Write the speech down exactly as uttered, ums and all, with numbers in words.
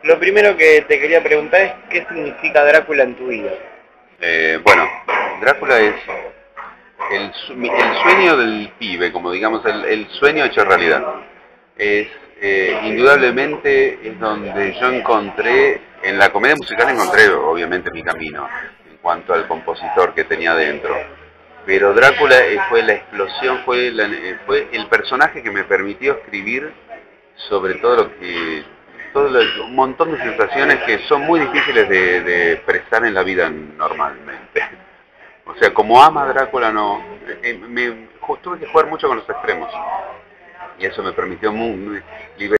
Lo primero que te quería preguntar es qué significa Drácula en tu vida. Eh, bueno, Drácula es el, el sueño del pibe, como digamos, el, el sueño hecho realidad. Es eh, indudablemente es donde yo encontré, en la comedia musical encontré obviamente mi camino en cuanto al compositor que tenía dentro. Pero Drácula eh, fue la explosión, fue, la, eh, fue el personaje que me permitió escribir sobre todo lo que, todo lo, un montón de sensaciones que son muy difíciles de, de expresar en la vida normalmente. O sea, como ama Drácula, no, eh, me, tuve que jugar mucho con los extremos y eso me permitió muy, liberar